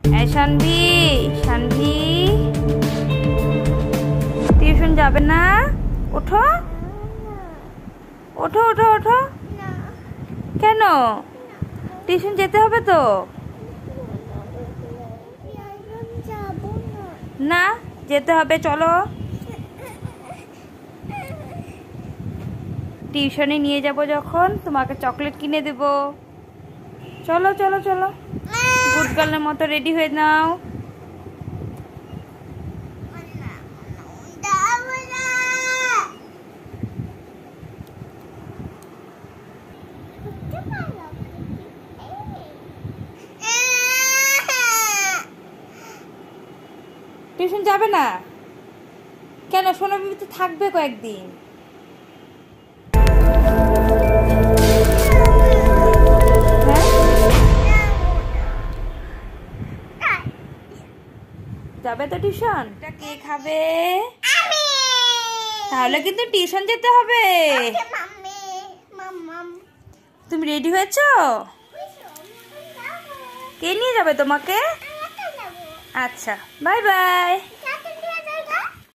Shanvi, Shanvi tuition যাবে না? ওঠো ওঠো ওঠো ওঠো। কেন? টিউশন যেতে হবে তো। না, যেতে হবে, চলো। টিউশনে নিয়ে যাব যখন তোমাকে চকলেট কিনে দেব। চলো চলো চলো, গুড গার্লের মতো রেডি হয়ে নাও। টিউশন যাবে না কেন? সোনা বিবি তো থাকবে কয়েকদিন। যাবে তো টিউশন? এটা কে খাবে? তাহলে কিন্তু টিউশন যেতে হবে। তুমি রেডি হয়েছো? কে নিয়ে যাবে তোমাকে? আচ্ছা, বাই বাই।